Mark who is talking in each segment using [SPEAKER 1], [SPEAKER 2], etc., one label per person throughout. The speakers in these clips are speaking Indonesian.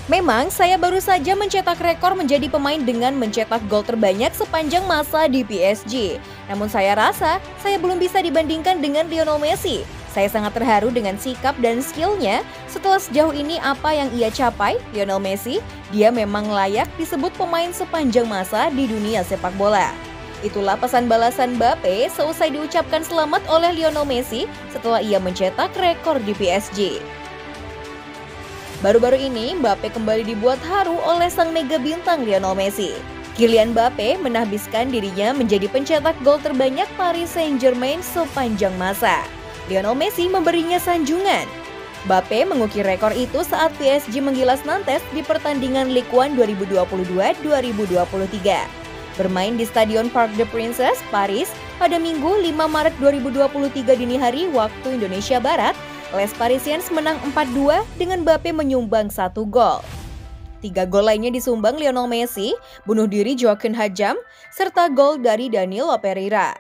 [SPEAKER 1] Memang saya baru saja mencetak rekor menjadi pemain dengan mencetak gol terbanyak sepanjang masa di PSG. Namun saya rasa saya belum bisa dibandingkan dengan Lionel Messi. Saya sangat terharu dengan sikap dan skillnya. Setelah sejauh ini apa yang ia capai, Lionel Messi, dia memang layak disebut pemain sepanjang masa di dunia sepak bola. Itulah pesan balasan Mbappe seusai diucapkan selamat oleh Lionel Messi setelah ia mencetak rekor di PSG. Baru-baru ini, Mbappe kembali dibuat haru oleh sang mega bintang Lionel Messi. Kylian Mbappe menahbiskan dirinya menjadi pencetak gol terbanyak Paris Saint-Germain sepanjang masa. Lionel Messi memberinya sanjungan. Mbappe mengukir rekor itu saat PSG menggilas Nantes di pertandingan Ligue 1 2022-2023. Bermain di Stadion Parc des Princes, Paris, pada Minggu 5 Maret 2023 dini hari waktu Indonesia Barat, Les Parisiens menang 4-2 dengan Mbappe menyumbang 1 gol. 3 gol lainnya disumbang Lionel Messi, bunuh diri Joaquin Hajam, serta gol dari Danilo Pereira.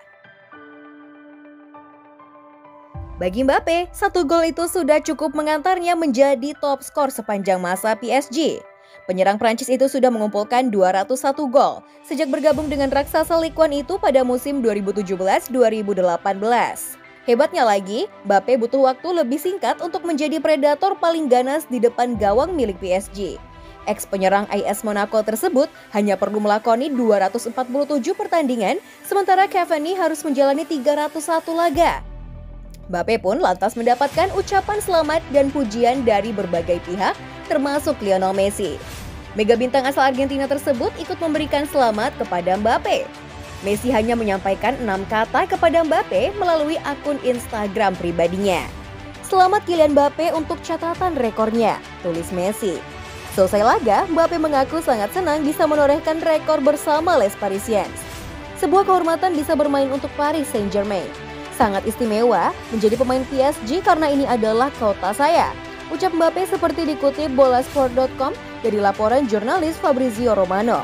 [SPEAKER 1] Bagi Mbappe, 1 gol itu sudah cukup mengantarnya menjadi top skor sepanjang masa PSG. Penyerang Prancis itu sudah mengumpulkan 201 gol sejak bergabung dengan raksasa Ligue 1 itu pada musim 2017-2018. Hebatnya lagi, Mbappe butuh waktu lebih singkat untuk menjadi predator paling ganas di depan gawang milik PSG. Ex-penyerang AS Monaco tersebut hanya perlu melakoni 247 pertandingan, sementara Cavani harus menjalani 301 laga. Mbappe pun lantas mendapatkan ucapan selamat dan pujian dari berbagai pihak, termasuk Lionel Messi. Mega bintang asal Argentina tersebut ikut memberikan selamat kepada Mbappe. Messi hanya menyampaikan 6 kata kepada Mbappe melalui akun Instagram pribadinya. Selamat Kylian Mbappe untuk catatan rekornya, tulis Messi. Selesai laga, Mbappe mengaku sangat senang bisa menorehkan rekor bersama Les Parisiens. Sebuah kehormatan bisa bermain untuk Paris Saint-Germain. Sangat istimewa menjadi pemain PSG karena ini adalah kota saya, ucap Mbappe seperti dikutip bolasport.com dari laporan jurnalis Fabrizio Romano.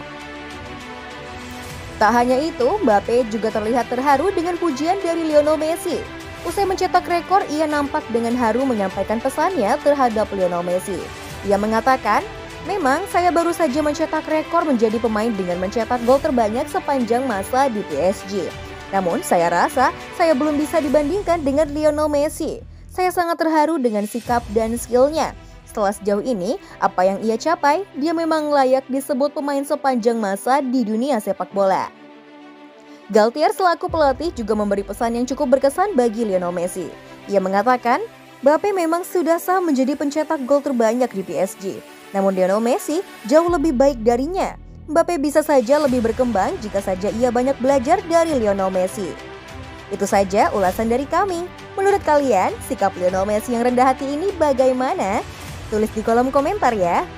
[SPEAKER 1] Tak hanya itu, Mbappe juga terlihat terharu dengan pujian dari Lionel Messi. Usai mencetak rekor, ia nampak dengan haru menyampaikan pesannya terhadap Lionel Messi. Ia mengatakan, memang saya baru saja mencetak rekor menjadi pemain dengan mencetak gol terbanyak sepanjang masa di PSG. Namun saya rasa saya belum bisa dibandingkan dengan Lionel Messi. Saya sangat terharu dengan sikap dan skillnya. Setelah sejauh ini, apa yang ia capai, dia memang layak disebut pemain sepanjang masa di dunia sepak bola. Galtier selaku pelatih juga memberi pesan yang cukup berkesan bagi Lionel Messi. Ia mengatakan, Mbappe memang sudah sah menjadi pencetak gol terbanyak di PSG. Namun Lionel Messi jauh lebih baik darinya. Mbappe bisa saja lebih berkembang jika saja ia banyak belajar dari Lionel Messi. Itu saja ulasan dari kami. Menurut kalian, sikap Lionel Messi yang rendah hati ini bagaimana? Tulis di kolom komentar ya.